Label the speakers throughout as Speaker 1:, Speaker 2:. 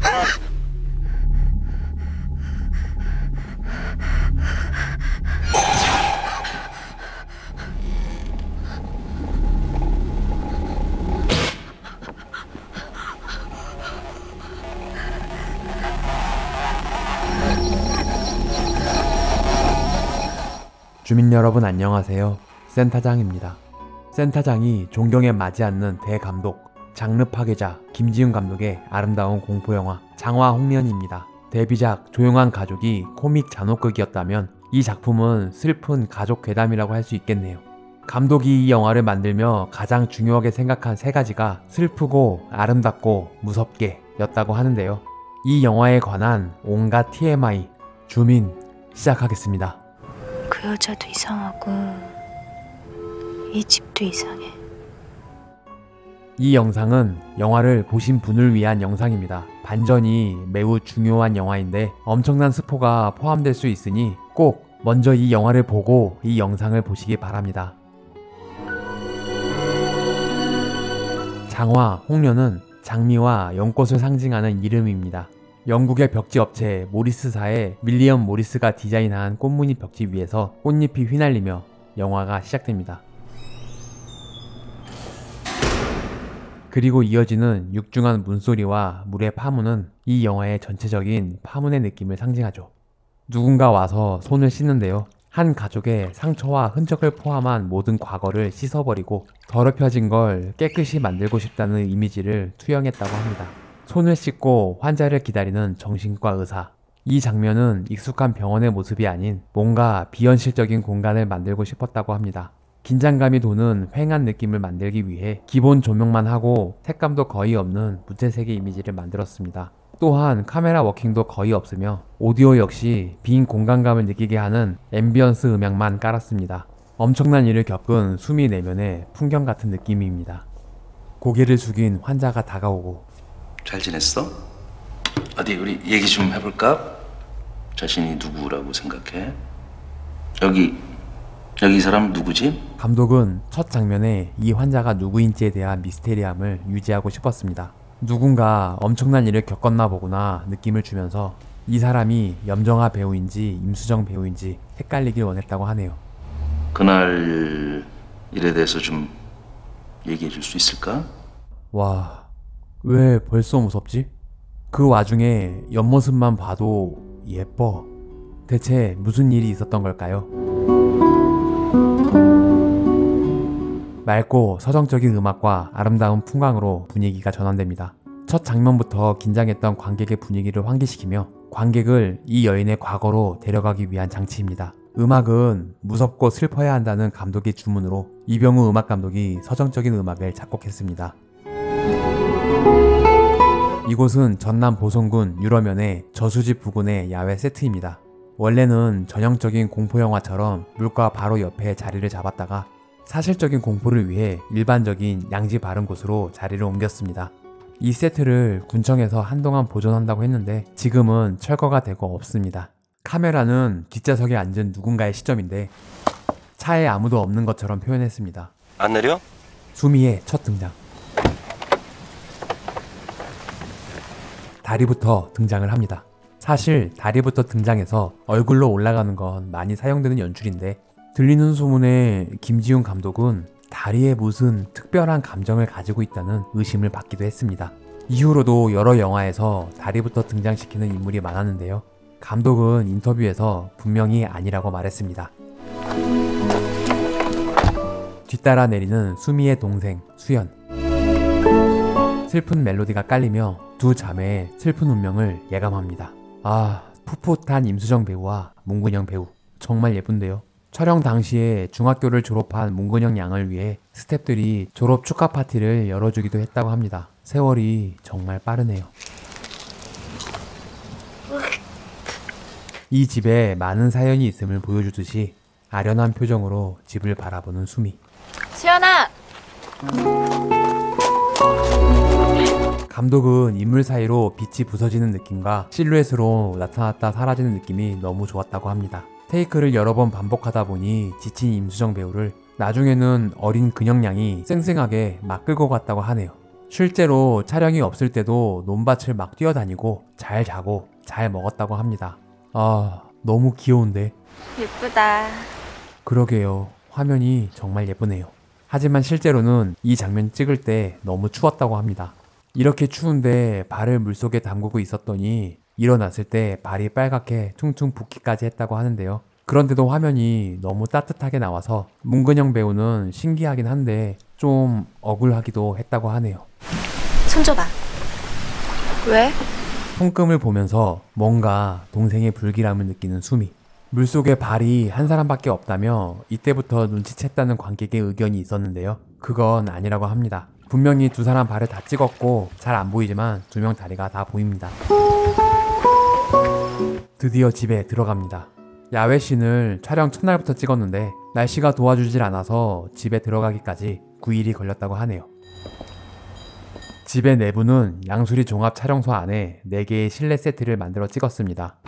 Speaker 1: 주민 여러분 안녕하세요. 센타장입니다. 센타장이 존경에 맞지 않는 대감독, 장르 파괴자 김지훈 감독의 아름다운 공포영화 장화 홍련입니다. 데뷔작 조용한 가족이 코믹 잔혹극이었다면 이 작품은 슬픈 가족 괴담이라고 할 수 있겠네요. 감독이 이 영화를 만들며 가장 중요하게 생각한 세 가지가 슬프고 아름답고 무섭게 였다고 하는데요. 이 영화에 관한 온갖 TMI, 주민 시작하겠습니다.
Speaker 2: 그 여자도 이상하고 이 집도 이상해.
Speaker 1: 이 영상은 영화를 보신 분을 위한 영상입니다. 반전이 매우 중요한 영화인데 엄청난 스포가 포함될 수 있으니 꼭 먼저 이 영화를 보고 이 영상을 보시기 바랍니다. 장화 홍련은 장미와 연꽃을 상징하는 이름입니다. 영국의 벽지 업체 모리스사의 윌리엄 모리스가 디자인한 꽃무늬 벽지 위에서 꽃잎이 휘날리며 영화가 시작됩니다. 그리고 이어지는 육중한 문소리와 물의 파문은 이 영화의 전체적인 파문의 느낌을 상징하죠. 누군가 와서 손을 씻는데요. 한 가족의 상처와 흔적을 포함한 모든 과거를 씻어버리고 더럽혀진 걸 깨끗이 만들고 싶다는 이미지를 투영했다고 합니다. 손을 씻고 환자를 기다리는 정신과 의사. 이 장면은 익숙한 병원의 모습이 아닌 뭔가 비현실적인 공간을 만들고 싶었다고 합니다. 긴장감이 도는 휑한 느낌을 만들기 위해 기본 조명만 하고 색감도 거의 없는 무채색의 이미지를 만들었습니다. 또한 카메라 워킹도 거의 없으며 오디오 역시 빈 공간감을 느끼게 하는 앰비언스 음향만 깔았습니다. 엄청난 일을 겪은 수미 내면의 풍경 같은 느낌입니다. 고개를 숙인 환자가 다가오고
Speaker 3: 잘 지냈어? 어디 우리 얘기 좀 해볼까? 자신이 누구라고 생각해? 여기 이 사람 누구지?
Speaker 1: 감독은 첫 장면에 이 환자가 누구인지에 대한 미스테리함을 유지하고 싶었습니다. 누군가 엄청난 일을 겪었나 보구나 느낌을 주면서 이 사람이 염정아 배우인지 임수정 배우인지 헷갈리길 원했다고 하네요.
Speaker 3: 그날 일에 대해서 좀 얘기해 줄 수 있을까?
Speaker 1: 와, 왜 벌써 무섭지? 그 와중에 옆모습만 봐도 예뻐. 대체 무슨 일이 있었던 걸까요? 맑고 서정적인 음악과 아름다운 풍광으로 분위기가 전환됩니다. 첫 장면부터 긴장했던 관객의 분위기를 환기시키며 관객을 이 여인의 과거로 데려가기 위한 장치입니다. 음악은 무섭고 슬퍼야 한다는 감독의 주문으로 이병우 음악감독이 서정적인 음악을 작곡했습니다. 이곳은 전남 보성군 유러면의 저수지 부근의 야외 세트입니다. 원래는 전형적인 공포영화처럼 물과 바로 옆에 자리를 잡았다가 사실적인 공포를 위해 일반적인 양지 바른 곳으로 자리를 옮겼습니다. 이 세트를 군청에서 한동안 보존한다고 했는데 지금은 철거가 되고 없습니다. 카메라는 뒷좌석에 앉은 누군가의 시점인데 차에 아무도 없는 것처럼 표현했습니다.
Speaker 3: 안 내려?
Speaker 1: 수미의 첫 등장. 다리부터 등장을 합니다. 사실 다리부터 등장해서 얼굴로 올라가는 건 많이 사용되는 연출인데 들리는 소문에 김지훈 감독은 다리에 무슨 특별한 감정을 가지고 있다는 의심을 받기도 했습니다. 이후로도 여러 영화에서 다리부터 등장시키는 인물이 많았는데요. 감독은 인터뷰에서 분명히 아니라고 말했습니다. 뒤따라 내리는 수미의 동생 수연. 슬픈 멜로디가 깔리며 두 자매의 슬픈 운명을 예감합니다. 아, 풋풋한 임수정 배우와 문근영 배우 정말 예쁜데요. 촬영 당시에 중학교를 졸업한 문근영 양을 위해 스태프들이 졸업 축하 파티를 열어주기도 했다고 합니다. 세월이 정말 빠르네요. 이 집에 많은 사연이 있음을 보여주듯이 아련한 표정으로 집을 바라보는 수미.
Speaker 2: 수연아!
Speaker 1: 감독은 인물 사이로 빛이 부서지는 느낌과 실루엣으로 나타났다 사라지는 느낌이 너무 좋았다고 합니다. 테이크를 여러 번 반복하다 보니 지친 임수정 배우를 나중에는 어린 근영 양이 쌩쌩하게 막 끌고 갔다고 하네요. 실제로 촬영이 없을 때도 논밭을 막 뛰어다니고 잘 자고 잘 먹었다고 합니다. 아, 너무 귀여운데.
Speaker 2: 예쁘다.
Speaker 1: 그러게요. 화면이 정말 예쁘네요. 하지만 실제로는 이 장면 찍을 때 너무 추웠다고 합니다. 이렇게 추운데 발을 물속에 담그고 있었더니 일어났을 때 발이 빨갛게 퉁퉁 붓기까지 했다고 하는데요. 그런데도 화면이 너무 따뜻하게 나와서 문근영 배우는 신기하긴 한데 좀 억울하기도 했다고 하네요.
Speaker 2: 손 줘봐. 왜?
Speaker 1: 손금을 보면서 뭔가 동생의 불길함을 느끼는 수미. 물속에 발이 한 사람밖에 없다며 이때부터 눈치챘다는 관객의 의견이 있었는데요. 그건 아니라고 합니다. 분명히 두 사람 발을 다 찍었고 잘 안 보이지만 두 명 다리가 다 보입니다. 드디어 집에 들어갑니다. 야외씬을 촬영 첫날부터 찍었는데 날씨가 도와주질 않아서 집에 들어가기까지 9일이 걸렸다고 하네요. 집의 내부는 양수리 종합 촬영소 안에 4개의 실내 세트를 만들어 찍었습니다.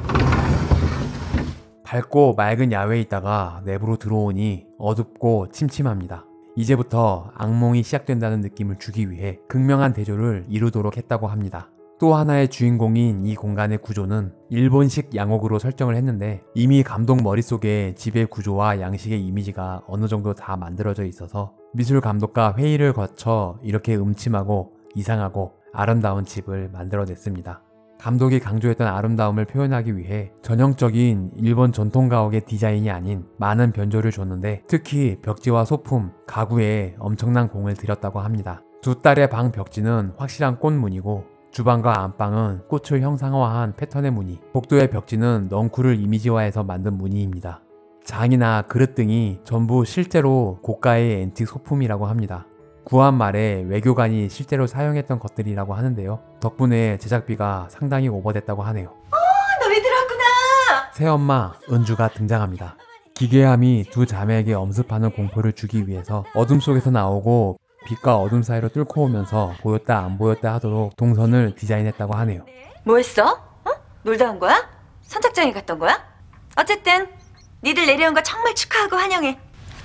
Speaker 1: 밝고 맑은 야외에 있다가 내부로 들어오니 어둡고 침침합니다. 이제부터 악몽이 시작된다는 느낌을 주기 위해 극명한 대조를 이루도록 했다고 합니다. 또 하나의 주인공인 이 공간의 구조는 일본식 양옥으로 설정을 했는데 이미 감독 머릿속에 집의 구조와 양식의 이미지가 어느 정도 다 만들어져 있어서 미술 감독과 회의를 거쳐 이렇게 음침하고 이상하고 아름다운 집을 만들어냈습니다. 감독이 강조했던 아름다움을 표현하기 위해 전형적인 일본 전통 가옥의 디자인이 아닌 많은 변조를 줬는데 특히 벽지와 소품, 가구에 엄청난 공을 들였다고 합니다. 두 딸의 방 벽지는 확실한 꽃무늬고 주방과 안방은 꽃을 형상화한 패턴의 무늬, 복도의 벽지는 넝쿨을 이미지화해서 만든 무늬입니다. 장이나 그릇 등이 전부 실제로 고가의 앤틱 소품이라고 합니다. 구한 말에 외교관이 실제로 사용했던 것들이라고 하는데요. 덕분에 제작비가 상당히 오버됐다고 하네요.
Speaker 2: 너희 들었구나.
Speaker 1: 새엄마 은주가 등장합니다. 기괴함이 두 자매에게 엄습하는 공포를 주기 위해서 어둠 속에서 나오고 빛과 어둠 사이로 뚫고 오면서 보였다 안 보였다 하도록 동선을 디자인했다고 하네요.
Speaker 4: 뭐 했어? 어? 놀다 온 거야? 선착장에 갔던 거야? 어쨌든 니들 내려온 거 정말 축하하고 환영해.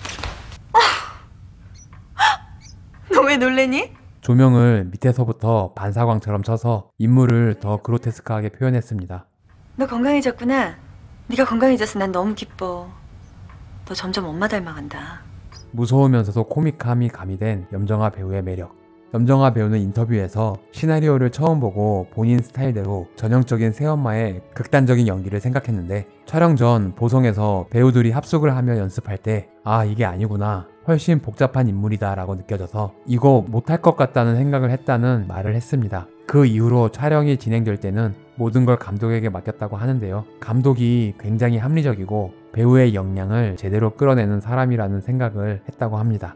Speaker 4: 너 왜 놀래니?
Speaker 1: 조명을 밑에서부터 반사광처럼 쳐서 인물을 더 그로테스크하게 표현했습니다.
Speaker 4: 너 건강해졌구나. 네가 건강해져서 난 너무 기뻐. 너 점점 엄마 닮아간다.
Speaker 1: 무서우면서도 코믹함이 가미된 염정아 배우의 매력. 염정아 배우는 인터뷰에서 시나리오를 처음 보고 본인 스타일대로 전형적인 새엄마의 극단적인 연기를 생각했는데 촬영 전 보성에서 배우들이 합숙을 하며 연습할 때 아, 이게 아니구나, 훨씬 복잡한 인물이다 라고 느껴져서 이거 못할 것 같다는 생각을 했다는 말을 했습니다. 그 이후로 촬영이 진행될 때는 모든 걸 감독에게 맡겼다고 하는데요. 감독이 굉장히 합리적이고 배우의 역량을 제대로 끌어내는 사람이라는 생각을 했다고 합니다.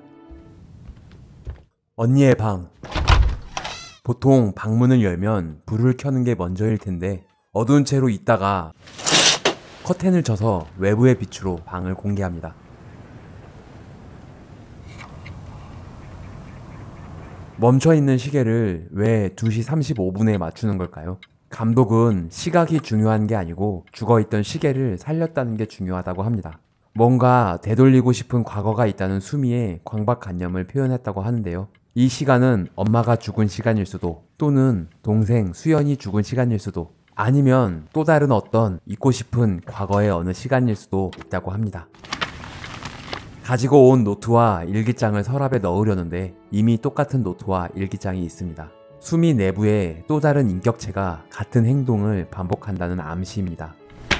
Speaker 1: 언니의 방. 보통 방문을 열면 불을 켜는 게 먼저일 텐데 어두운 채로 있다가 커튼을 쳐서 외부의 빛으로 방을 공개합니다. 멈춰있는 시계를 왜 2시 35분에 맞추는 걸까요? 감독은 시각이 중요한 게 아니고 죽어있던 시계를 살렸다는 게 중요하다고 합니다. 뭔가 되돌리고 싶은 과거가 있다는 수미의 광박관념을 표현했다고 하는데요. 이 시간은 엄마가 죽은 시간일 수도, 또는 동생 수연이 죽은 시간일 수도, 아니면 또 다른 어떤 잊고 싶은 과거의 어느 시간일 수도 있다고 합니다. 가지고 온 노트와 일기장을 서랍에 넣으려는데 이미 똑같은 노트와 일기장이 있습니다. 수미 내부에 또 다른 인격체가 같은 행동을 반복한다는 암시입니다.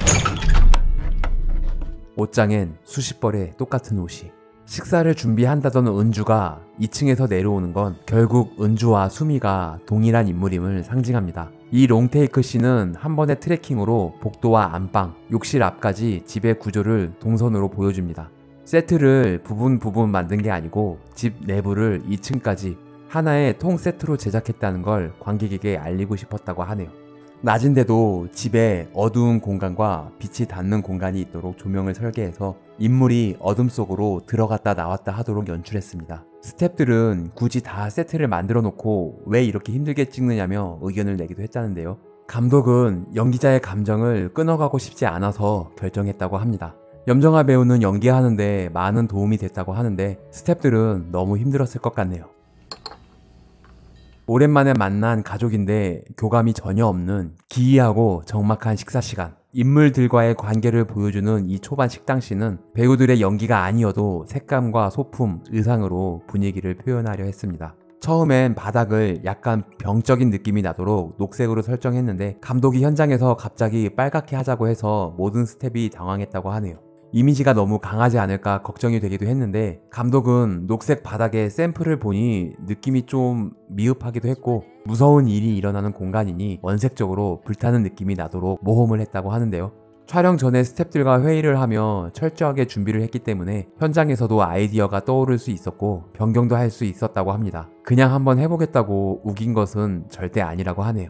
Speaker 1: 옷장엔 수십 벌의 똑같은 옷이. 식사를 준비한다던 은주가 2층에서 내려오는 건 결국 은주와 수미가 동일한 인물임을 상징합니다. 이 롱테이크 씬은 한 번의 트래킹으로 복도와 안방, 욕실 앞까지 집의 구조를 동선으로 보여줍니다. 세트를 부분 만든 게 아니고 집 내부를 2층까지 하나의 통 세트로 제작했다는 걸 관객에게 알리고 싶었다고 하네요. 낮인데도 집에 어두운 공간과 빛이 닿는 공간이 있도록 조명을 설계해서 인물이 어둠 속으로 들어갔다 나왔다 하도록 연출했습니다. 스태프들은 굳이 다 세트를 만들어 놓고 왜 이렇게 힘들게 찍느냐며 의견을 내기도 했다는데요. 감독은 연기자의 감정을 끊어가고 싶지 않아서 결정했다고 합니다. 염정아 배우는 연기하는데 많은 도움이 됐다고 하는데 스태프들은 너무 힘들었을 것 같네요. 오랜만에 만난 가족인데 교감이 전혀 없는 기이하고 적막한 식사 시간. 인물들과의 관계를 보여주는 이 초반 식당씬은 배우들의 연기가 아니어도 색감과 소품, 의상으로 분위기를 표현하려 했습니다. 처음엔 바닥을 약간 병적인 느낌이 나도록 녹색으로 설정했는데 감독이 현장에서 갑자기 빨갛게 하자고 해서 모든 스텝이 당황했다고 하네요. 이미지가 너무 강하지 않을까 걱정이 되기도 했는데 감독은 녹색 바닥에 샘플을 보니 느낌이 좀 미흡하기도 했고 무서운 일이 일어나는 공간이니 원색적으로 불타는 느낌이 나도록 모험을 했다고 하는데요. 촬영 전에 스태프들과 회의를 하며 철저하게 준비를 했기 때문에 현장에서도 아이디어가 떠오를 수 있었고 변경도 할 수 있었다고 합니다. 그냥 한번 해보겠다고 우긴 것은 절대 아니라고 하네요.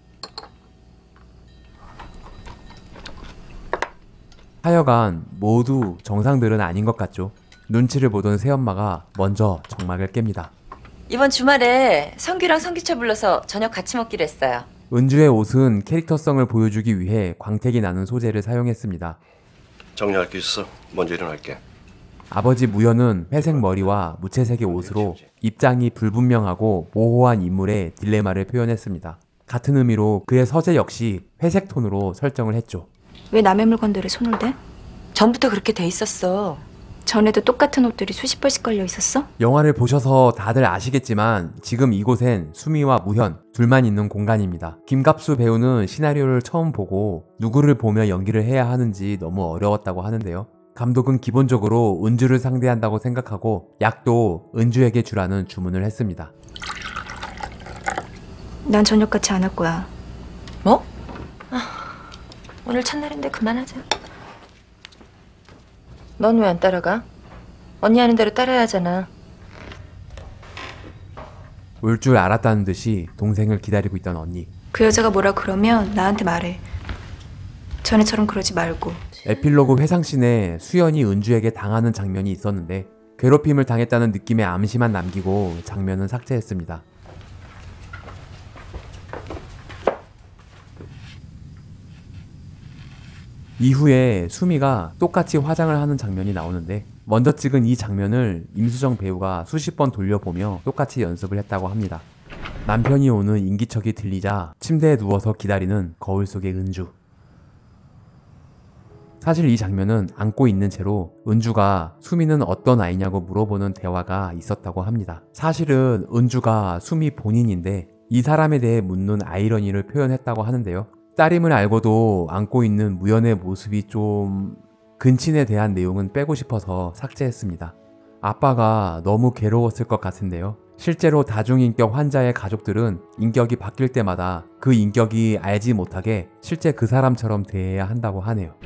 Speaker 1: 하여간 모두 정상들은 아닌 것 같죠. 눈치를 보던 새엄마가 먼저 정막을 깹니다.
Speaker 4: 이번 주말에 성규랑 성기철 불러서 저녁 같이 먹기로 했어요.
Speaker 1: 은주의 옷은 캐릭터성을 보여주기 위해 광택이 나는 소재를 사용했습니다.
Speaker 5: 정리할 게 있어. 먼저 일어날게.
Speaker 1: 아버지 무연은 회색 머리와 무채색의 옷으로 입장이 불분명하고 모호한 인물의 딜레마를 표현했습니다. 같은 의미로 그의 서재 역시 회색 톤으로 설정을 했죠.
Speaker 2: 왜 남의 물건들에 손을 대?
Speaker 4: 전부터 그렇게 돼 있었어.
Speaker 2: 전에도 똑같은 옷들이 수십 벌씩 걸려 있었어?
Speaker 1: 영화를 보셔서 다들 아시겠지만 지금 이곳엔 수미와 무현 둘만 있는 공간입니다. 김갑수 배우는 시나리오를 처음 보고 누구를 보며 연기를 해야 하는지 너무 어려웠다고 하는데요. 감독은 기본적으로 은주를 상대한다고 생각하고 약도 은주에게 주라는 주문을 했습니다.
Speaker 2: 난 저녁 같이 안 할 거야.
Speaker 4: 뭐? 오늘 첫날인데 그만하자. 넌 왜 안 따라가? 언니 하는 대로 따라야 하잖아.
Speaker 1: 올 줄 알았다는 듯이 동생을 기다리고 있던 언니.
Speaker 2: 그 여자가 뭐라 그러면 나한테 말해. 전에처럼 그러지 말고.
Speaker 1: 에필로그 회상씬에 수연이 은주에게 당하는 장면이 있었는데 괴롭힘을 당했다는 느낌의 암시만 남기고 장면은 삭제했습니다. 이후에 수미가 똑같이 화장을 하는 장면이 나오는데 먼저 찍은 이 장면을 임수정 배우가 수십 번 돌려보며 똑같이 연습을 했다고 합니다. 남편이 오는 인기척이 들리자 침대에 누워서 기다리는 거울 속의 은주. 사실 이 장면은 안고 있는 채로 은주가 수미는 어떤 아이냐고 물어보는 대화가 있었다고 합니다. 사실은 은주가 수미 본인인데 이 사람에 대해 묻는 아이러니를 표현했다고 하는데요. 딸임을 알고도 안고 있는 무연의 모습이 좀 근친에 대한 내용은 빼고 싶어서 삭제했습니다. 아빠가 너무 괴로웠을 것 같은데요. 실제로 다중인격 환자의 가족들은 인격이 바뀔 때마다 그 인격이 알지 못하게 실제 그 사람처럼 대해야 한다고 하네요.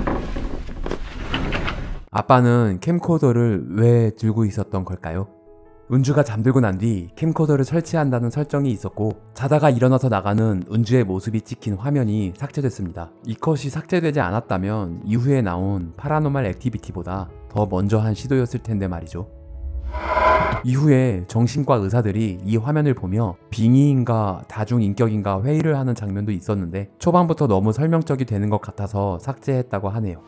Speaker 1: 아빠는 캠코더를 왜 들고 있었던 걸까요? 은주가 잠들고 난 뒤 캠코더를 설치한다는 설정이 있었고 자다가 일어나서 나가는 은주의 모습이 찍힌 화면이 삭제됐습니다. 이 컷이 삭제되지 않았다면 이후에 나온 파라노말 액티비티보다 더 먼저 한 시도였을 텐데 말이죠. 이후에 정신과 의사들이 이 화면을 보며 빙의인가 다중인격인가 회의를 하는 장면도 있었는데 초반부터 너무 설명적이 되는 것 같아서 삭제했다고 하네요.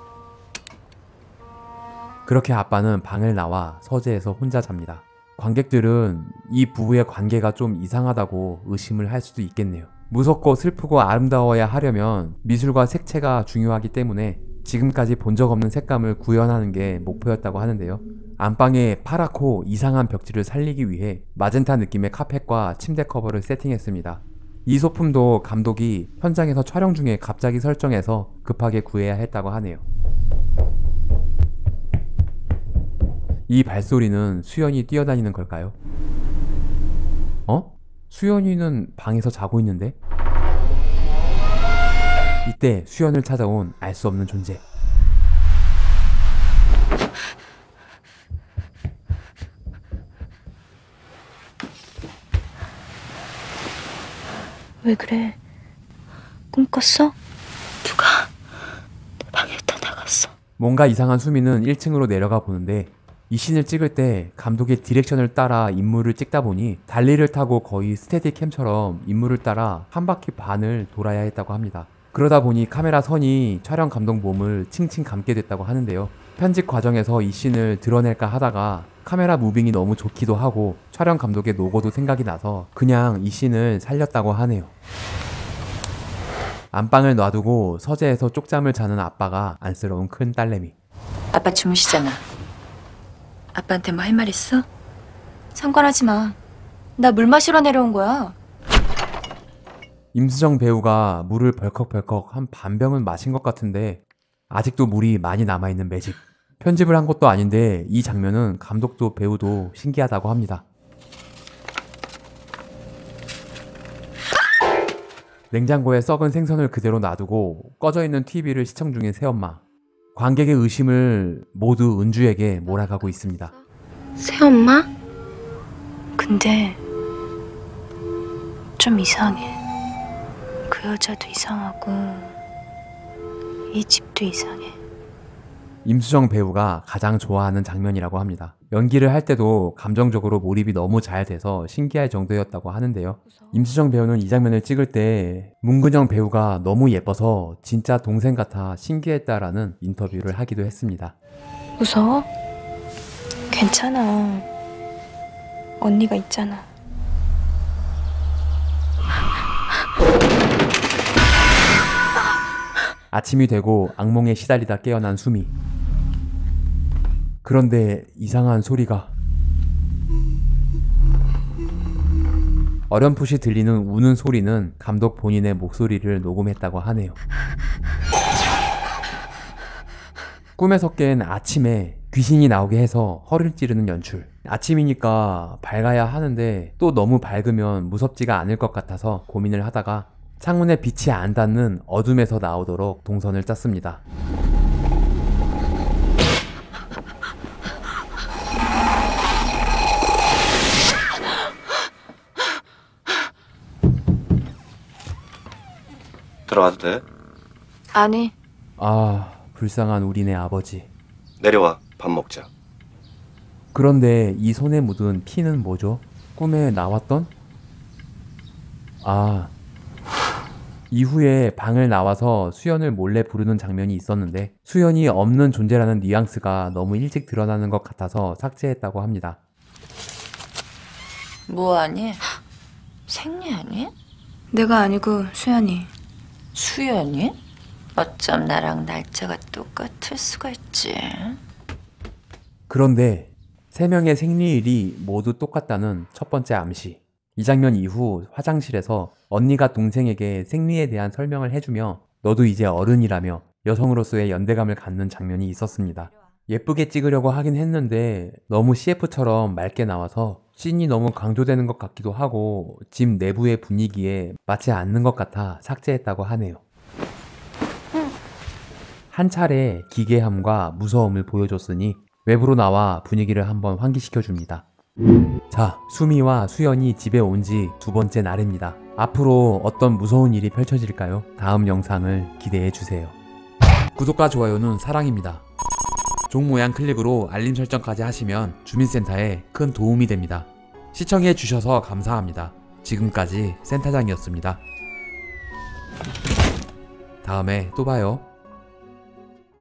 Speaker 1: 그렇게 아빠는 방을 나와 서재에서 혼자 잡니다. 관객들은 이 부부의 관계가 좀 이상하다고 의심을 할 수도 있겠네요. 무섭고 슬프고 아름다워야 하려면 미술과 색채가 중요하기 때문에 지금까지 본 적 없는 색감을 구현하는 게 목표였다고 하는데요. 안방에 파랗고 이상한 벽지를 살리기 위해 마젠타 느낌의 카펫과 침대 커버를 세팅했습니다. 이 소품도 감독이 현장에서 촬영 중에 갑자기 설정해서 급하게 구해야 했다고 하네요. 이 발소리는 수연이 뛰어다니는 걸까요? 수연이는 방에서 자고 있는데? 이때 수연을 찾아온 알 수 없는 존재.
Speaker 2: 왜 그래? 꿈 꿨어?
Speaker 4: 누가 내 방에다 나갔어.
Speaker 1: 뭔가 이상한 수미는 1층으로 내려가 보는데 이 씬을 찍을 때 감독의 디렉션을 따라 인물을 찍다 보니 달리를 타고 거의 스테디캠처럼 인물을 따라 한 바퀴 반을 돌아야 했다고 합니다. 그러다 보니 카메라 선이 촬영 감독 몸을 칭칭 감게 됐다고 하는데요. 편집 과정에서 이 씬을 드러낼까 하다가 카메라 무빙이 너무 좋기도 하고 촬영 감독의 노고도 생각이 나서 그냥 이 씬을 살렸다고 하네요. 안방을 놔두고 서재에서 쪽잠을 자는 아빠가 안쓰러운 큰 딸내미.
Speaker 4: 아빠 주무시잖아. 아빠한테 뭐 할 말 있어?
Speaker 2: 상관하지 마. 나 물 마시러 내려온 거야.
Speaker 1: 임수정 배우가 물을 벌컥벌컥 한 반병은 마신 것 같은데 아직도 물이 많이 남아있는 매직. 편집을 한 것도 아닌데 이 장면은 감독도 배우도 신기하다고 합니다. 냉장고에 썩은 생선을 그대로 놔두고 꺼져있는 TV를 시청 중인 새엄마. 관객의 의심을 모두 은주에게 몰아가고 있습니다.
Speaker 2: 새엄마? 근데 좀 이상해. 그 여자도 이상하고 이 집도 이상해.
Speaker 1: 임수정 배우가 가장 좋아하는 장면이라고 합니다. 연기를 할 때도 감정적으로 몰입이 너무 잘 돼서 신기할 정도였다고 하는데요. 임수정 배우는 이 장면을 찍을 때 문근영 배우가 너무 예뻐서 진짜 동생 같아 신기했다라는 인터뷰를 하기도 했습니다.
Speaker 2: 무서워? 괜찮아. 언니가 있잖아.
Speaker 1: 아침이 되고 악몽에 시달리다 깨어난 수미. 그런데 이상한 소리가. 어렴풋이 들리는 우는 소리는 감독 본인의 목소리를 녹음했다고 하네요. 꿈에서 깬 아침에 귀신이 나오게 해서 허를 찌르는 연출. 아침이니까 밝아야 하는데 또 너무 밝으면 무섭지가 않을 것 같아서 고민을 하다가 창문에 빛이 안 닿는 어둠에서 나오도록 동선을 짰습니다.
Speaker 5: 들어가도 돼?
Speaker 2: 아니,
Speaker 1: 아, 불쌍한 우리네 아버지.
Speaker 5: 내려와. 밥 먹자.
Speaker 1: 그런데 이 손에 묻은 피는 뭐죠? 꿈에 나왔던? 아, 이후에 방을 나와서 수연을 몰래 부르는 장면이 있었는데 수연이 없는 존재라는 뉘앙스가 너무 일찍 드러나는 것 같아서 삭제했다고 합니다.
Speaker 4: 뭐하니? 생리하니?
Speaker 2: 내가 아니고 수연이.
Speaker 4: 수연이? 어쩜 나랑 날짜가 똑같을 수가 있지?
Speaker 1: 그런데 3명의 생리일이 모두 똑같다는 첫 번째 암시. 이 장면 이후 화장실에서 언니가 동생에게 생리에 대한 설명을 해주며 너도 이제 어른이라며 여성으로서의 연대감을 갖는 장면이 있었습니다. 예쁘게 찍으려고 하긴 했는데 너무 CF처럼 맑게 나와서 씬이 너무 강조되는 것 같기도 하고 집 내부의 분위기에 맞지 않는 것 같아 삭제했다고 하네요. 한 차례 기괴함과 무서움을 보여줬으니 외부로 나와 분위기를 한번 환기시켜줍니다. 자, 수미와 수연이 집에 온 지 2번째 날입니다. 앞으로 어떤 무서운 일이 펼쳐질까요? 다음 영상을 기대해주세요. 구독과 좋아요는 사랑입니다. 종 모양 클릭으로 알림 설정까지 하시면 주민센터에 큰 도움이 됩니다. 시청해주셔서 감사합니다. 지금까지 센터장이었습니다. 다음에 또 봐요.